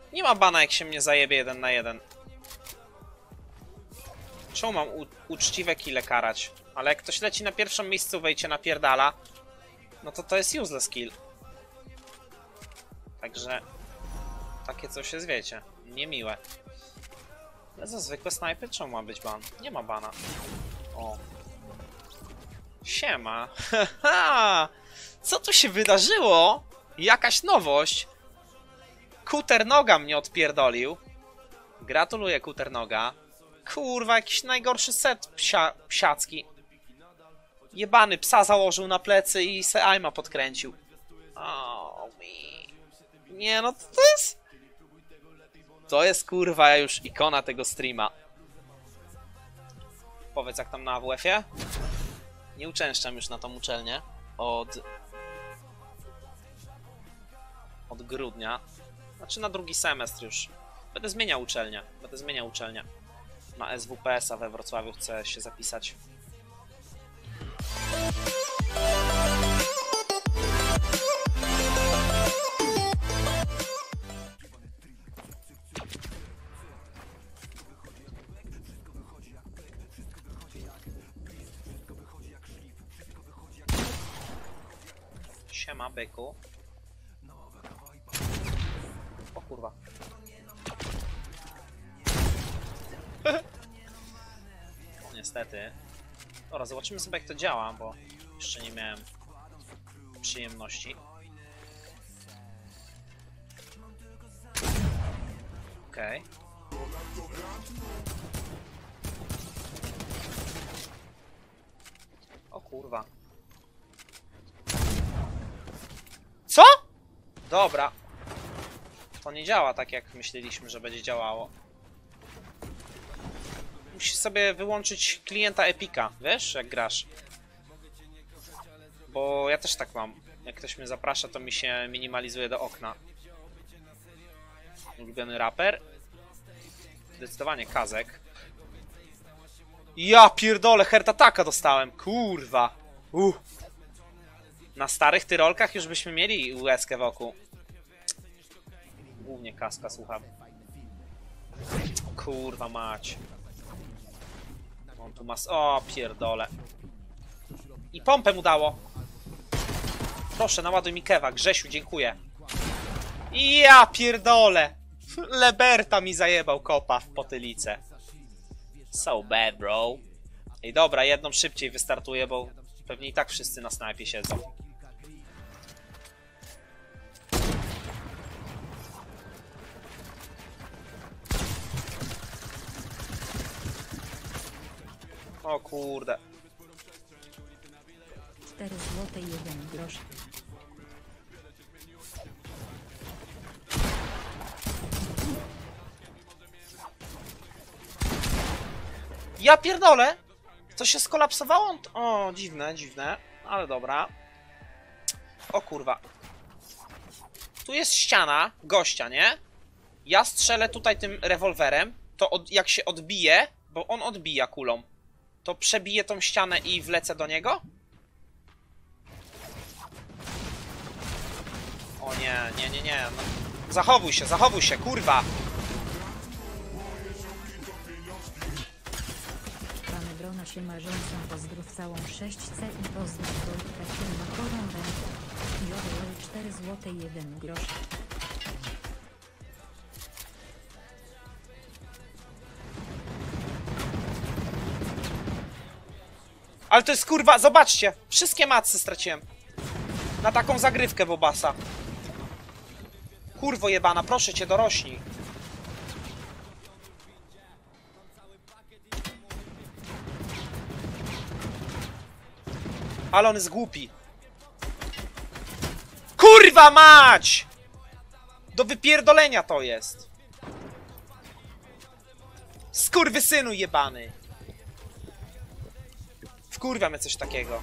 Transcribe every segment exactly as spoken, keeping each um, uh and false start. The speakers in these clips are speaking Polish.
Nie ma bana, jak się mnie zajebie jeden na jeden. Czemu mam uczciwe kille karać? Ale jak ktoś leci na pierwszą miejscówkę i cię napierdala, no to to jest useless kill. Także takie coś jest, wiecie, niemiłe. Ale za zwykłe snajpy czemu ma być ban? Nie ma bana. O. Siema. Haha. Co tu się wydarzyło? Jakaś nowość. Kuternoga mnie odpierdolił. Gratuluję, Kuternoga. Kurwa, jakiś najgorszy set psia, psiacki. Jebany, psa założył na plecy i se aima podkręcił. Oh, me. Nie, no to, to jest... To jest, kurwa, już ikona tego streama. Powiedz, jak tam na A W F-ie? Nie uczęszczam już na tą uczelnię. Od... Od grudnia. Znaczy na drugi semestr już. Będę zmieniał uczelnię. Będę zmieniał uczelnię. Na S W P S-a we Wrocławiu chcę się zapisać. Siema, byku. O kurwa. O, niestety. Dobra, zobaczymy sobie, jak to działa, bo jeszcze nie miałem przyjemności. Okej. Okay. O kurwa. Co? Dobra. To nie działa tak, jak myśleliśmy, że będzie działało. Musisz sobie wyłączyć klienta Epika, wiesz, jak grasz. Bo ja też tak mam. Jak ktoś mnie zaprasza, to mi się minimalizuje do okna. Ulubiony raper? Zdecydowanie Kazek. Ja pierdolę, heart attacka dostałem, kurwa. Uh. Na starych tyrolkach już byśmy mieli łezkę wokół. Głównie Kaska słucham. Kurwa mać. On tu ma... O, pierdolę. I pompę mu dało. Proszę, naładuj mi kewa. Grzesiu, dziękuję. Ja pierdolę. Leberta mi zajebał kopa w potylicę. So bad, bro. Ej, dobra, jedną szybciej wystartuję, bo pewnie i tak wszyscy na snajpie siedzą. O kurde. cztery złote jeden grosz. Ja pierdolę! To się skolapsowało? O, dziwne, dziwne. Ale dobra. O kurwa. Tu jest ściana gościa, nie? Ja strzelę tutaj tym rewolwerem. To od, jak się odbije, bo on odbija kulą, to przebiję tą ścianę i wlecę do niego? O nie, nie, nie, nie. No. Zachowuj się, zachowuj się, kurwa! Mamy drona się marzącą, pozdrów całą sześć C i pozdrów Golka firma Korąbę. I odłoży cztery złote jeden grosz. Ale to jest kurwa, zobaczcie! Wszystkie matsy straciłem. Na taką zagrywkę bobasa. Kurwo jebana, proszę cię, dorośnij. Ale on jest głupi. Kurwa mać! Do wypierdolenia to jest. Skurwysynu jebany. Wkurwia mnie coś takiego.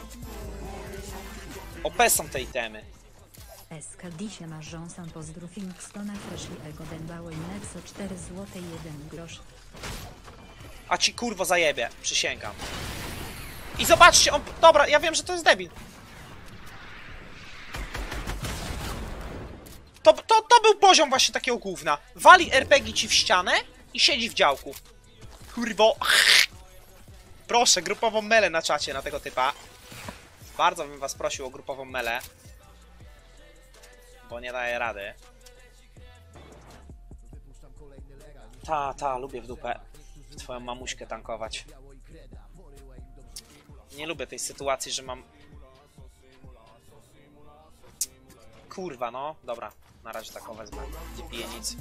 O P są te itemy. S K D się marzącą, pozdrów Inkstona Freshly Ego Dębały Nexo cztery złote jeden grosz. A ci kurwo zajebie, przysięgam. I zobaczcie, on... Dobra, ja wiem, że to jest debil. To, to, to był poziom właśnie takiego gówna. Wali er pe gie ci w ścianę i siedzi w działku. Kurwo. Proszę, grupową melę na czacie na tego typa. Bardzo bym was prosił o grupową melę. Bo nie daje rady. Ta, ta, lubię w dupę twoją mamuśkę tankować. Nie lubię tej sytuacji, że mam... Kurwa, no. Dobra, na razie taką wezmę. Nie piję nic.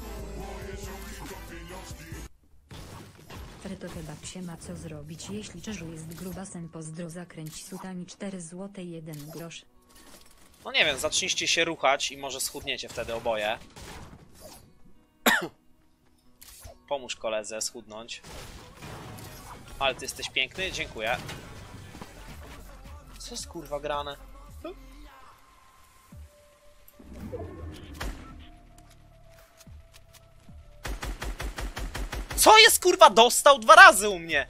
Freto chyba się ma co zrobić, jeśli Czerzu jest grubasem, pozdro, zakręć sutami cztery złote jeden grosz. No nie wiem, zacznijcie się ruchać i może schudniecie wtedy oboje. Pomóż koledze schudnąć. Ale ty jesteś piękny, dziękuję. Co jest kurwa grane? Co jest kurwa? Dostał dwa razy u mnie!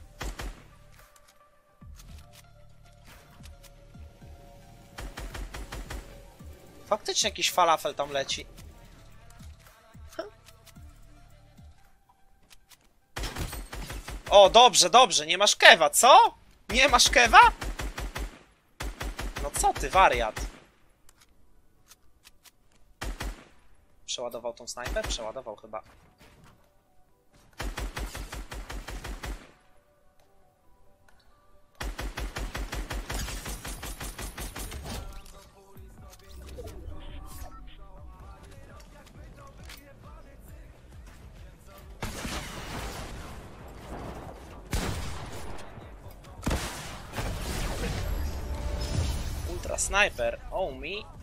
Faktycznie jakiś falafel tam leci. O, dobrze, dobrze, nie masz kewa, co? Nie masz kewa? No co ty, wariat? Przeładował tą snajpę? Przeładował chyba. Ultra sniper, oh me.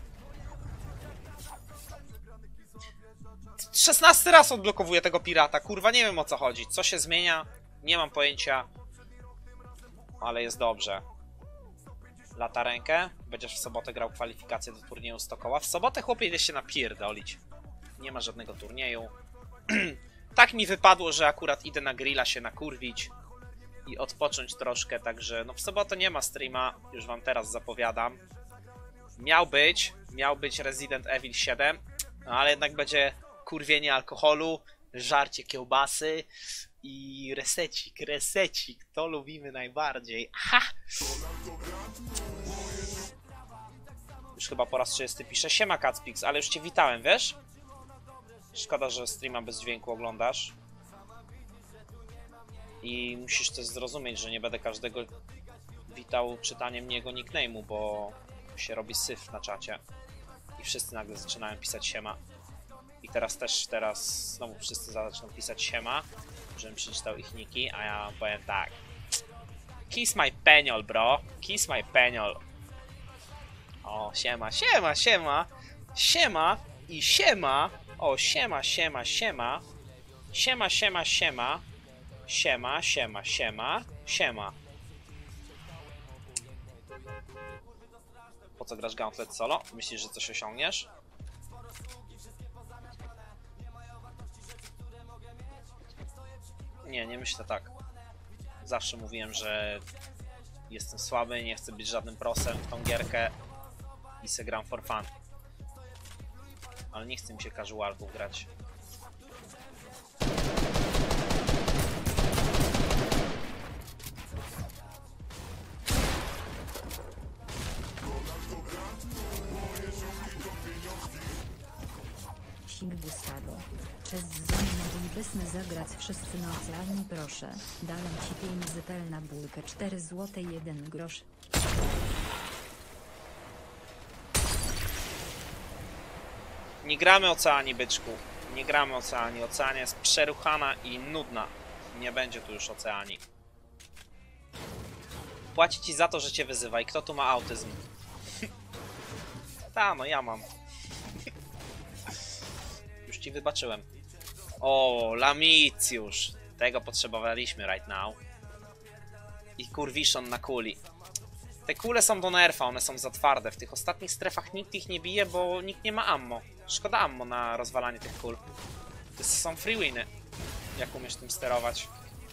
szesnasty raz odblokowuję tego pirata, kurwa, nie wiem o co chodzi. Co się zmienia? Nie mam pojęcia. Ale jest dobrze. Lata rękę. Będziesz w sobotę grał kwalifikację do turnieju Stokoła. W sobotę, chłopie, idę się napierdolić. Nie ma żadnego turnieju. Tak mi wypadło, że akurat idę na grilla się nakurwić i odpocząć troszkę, także no w sobotę nie ma streama, już wam teraz zapowiadam. Miał być, miał być Resident Evil siedem, no ale jednak będzie kurwienie alkoholu, żarcie kiełbasy i resecik, resecik, to lubimy najbardziej. Ha! Już chyba po raz trzydziesty piszę. Siema Kacpix, ale już cię witałem, wiesz? Szkoda, że streama bez dźwięku oglądasz. I musisz też zrozumieć, że nie będę każdego witał czytaniem jego nickname'u, bo się robi syf na czacie. I wszyscy nagle zaczynają pisać siema. I teraz też, teraz znowu wszyscy zaczną pisać siema, żebym przeczytał ich niki, a ja powiem tak. Kiss my peniol, bro. Kiss my peniol. O, siema, siema, siema. Siema i siema. O, siema, siema, siema. Siema, siema, siema. Siema, siema, siema, siema. Po co grasz Gauntlet solo? Myślisz, że coś osiągniesz? Nie, nie myślę tak. Zawsze mówiłem, że jestem słaby, nie chcę być żadnym prosem w tą gierkę i se gram for fun. Ale nie chce mi się casualków grać. Sigdustado. Przez zonie moglibyśmy zagrać wszyscy na oceanie, proszę. Dałem ci pięć zytel na bułkę, cztery złote jeden grosz. Nie gramy Oceanii, byczku. Nie gramy Oceanii. Oceania jest przeruchana i nudna. Nie będzie tu już Oceanii. Płaci ci za to, że cię wyzywa. I kto tu ma autyzm? Ta, no ja mam. Już ci wybaczyłem. O, Lamicjusz. Tego potrzebowaliśmy right now. I kurwiszon na kuli. Te kule są do nerfa, one są za twarde. W tych ostatnich strefach nikt ich nie bije, bo nikt nie ma ammo. Szkoda ammo na rozwalanie tych kul. To są free winy. Jak umiesz tym sterować?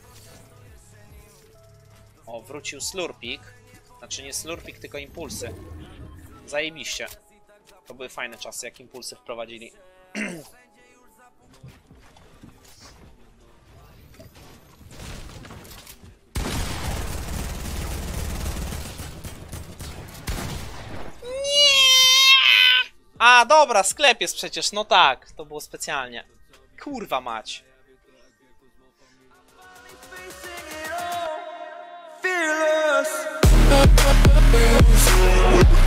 O, wrócił slurpik. Znaczy nie slurpik, tylko impulsy. Zajebiście. To były fajne czasy, jak impulsy wprowadzili. A, dobra, sklep jest przecież, no tak, to było specjalnie. Kurwa mać. Fearless.